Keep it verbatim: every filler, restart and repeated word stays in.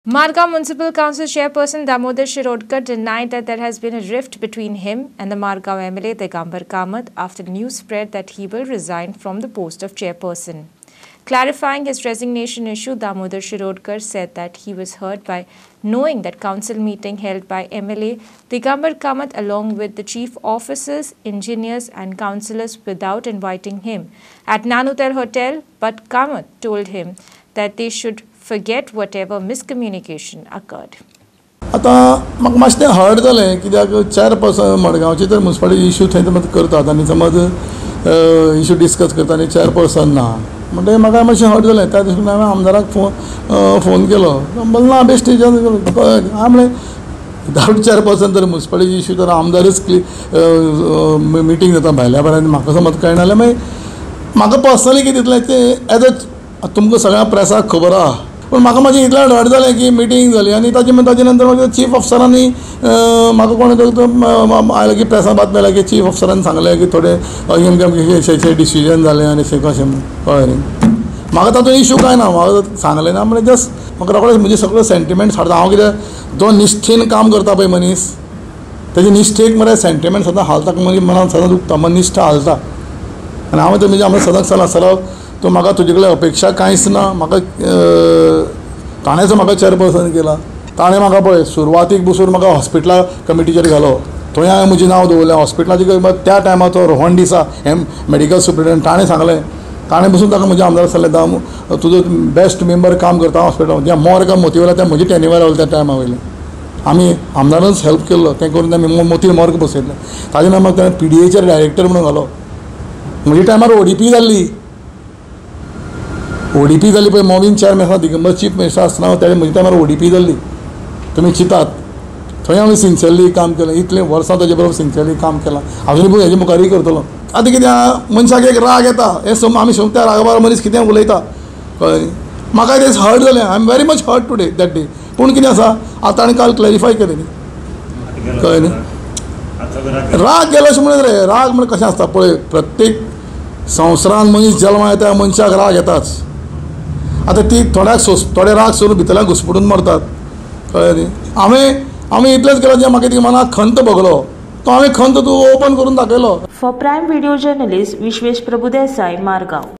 Margao Municipal Council Chairperson Damodar Shirodkar denied that there has been a rift between him and the Margao M L A Digambar Kamat after news spread that he will resign from the post of chairperson. Clarifying his resignation issue, Damodar Shirodkar said that he was hurt by knowing that council meeting held by M L A Digambar Kamat along with the chief officers, engineers and councillors without inviting him at Nanutel Hotel, but Kamat told him that they should forget whatever miscommunication occurred. आता म्हाका मातशें hard जालें कित्याक चार person मडगांवचे तर municipality issue थंय समज करतात आनी समज इश्यू डिस्कस करता आनी चार पर्सन ना म्हणटकीर म्हाका मातशें हार्ड जालें त्या दिसा हांवें आमदाराक फोन फोन केलो बोल ना बेश्टेच्यान हांवें म्हणलें विदावट चार पर्सन तर म्युनिसिपालिटी इश्यू तर आमदारच मिटींग जाता भायल्या भायर म्हाका समज कळना जाल्यार मागीर म्हाका पर्सनली कितें दितलें तें एज अ तुमकां सगळ्या प्रेसाक खबर आहा पण म्हाका मातशें इतलें हड जालें की मिटींग जाली आनी ताजे ताजे नंतर मागीर चीफ ऑफिसरांनी म्हाका कोण आयलें की प्रेसां बातमी आयल्या की चीफ ऑफिसरान सांगलें की थोडे अशें डिसिजन जालें आनी अशें कशें कळ्ळें न्ही म्हाका तातूंत इश्यू कांय ना म्हाका सांगलें ना म्हणजे जस्ट म्हाका रोखडेंच म्हजे सगळे सेंटिमेंट्स हाडटा हांव कितें जो निश्ठेन काम करता पळय मनीस तेजे निश्ठेक मरे सेंटिमेंट सदां हालता मनीस मनान सदां दुखता मन निश्ठ हालता आनी हांवें तर म्हणजे हांवें सदांच सांगलां सराव तो म्हाका तुजे कडेन अपेक्षा कांयच ना म्हाका ताणेंच म्हाका चेअरपर्सन केला ताणें म्हाका पळय सुरवातीक बसून म्हाका हॉस्पिटला कमिटीचेर घालो थंय हांवें म्हजें नांव दवरलें हॉस्पिटलाची त्या टायमाचो रोहन दिसा हे मेडिकल सुप्रिटेंडंट ताणें सांगलें ताणें बसून ताका म्हज्या आमदार सांगलें दाम तुजो बेस्ट मेंबर काम करता हॉस्पिटलांत जें मोर का मोतीवाला तें म्हजे टेन्युअर रावलें त्या टायमा वयलें आमी आमदारानच हेल्प केल्लो तें करून आमी मोती मोर्ग बसयलें ताजे नंतर म्हाका ताणें पी डी एचेर डायरेक्टर म्हणून घालो म्हजे टायमार ओ डी पी जाल्ली ओ डी पी जाली पळय मोवीन चेअरमॅन आसा दिगंबर चीफ मिनिस्टर आसतना तेणे म्हजे टायमार ओ डी पी जाल्ली तुमी चिंतात थंय हांवें सिन्सियरली काम केलें इतलें वर्सां ताजे बरोबर सिन्सियरली काम केलां अजुनूय पूण हेजे मुखारय करतलो आतां कितें मनशाक एक राग येता हे सम आमी सम त्या रागा बारा मनीस कितें उलयता कळ्ळें म्हाका तें हर्ट जालें I am very much hurt today that day पूण कितें आसा आतां ताणें काल क्लॅरिफाय केलें न्ही कळ्ळें न्ही राग गेलो अशें म्हणत रे राग म्हणजे कशें आसता पळय प्रत्येक संवसारांत मनीस जल्मा येता मनशाक राग येताच आतां ती थोड्याक सोस थोडे राग सोडून भितरल्यान घुसपुडून मरतात कळ्ळें न्ही हांवें हांवें इतलेंच केलें जें म्हाका ती मनाक खंत भोगलो तो हांवें खंत तूं ओपन करून दाखयलो. For prime video journalist Vishwesh Prabhudesai, Margao.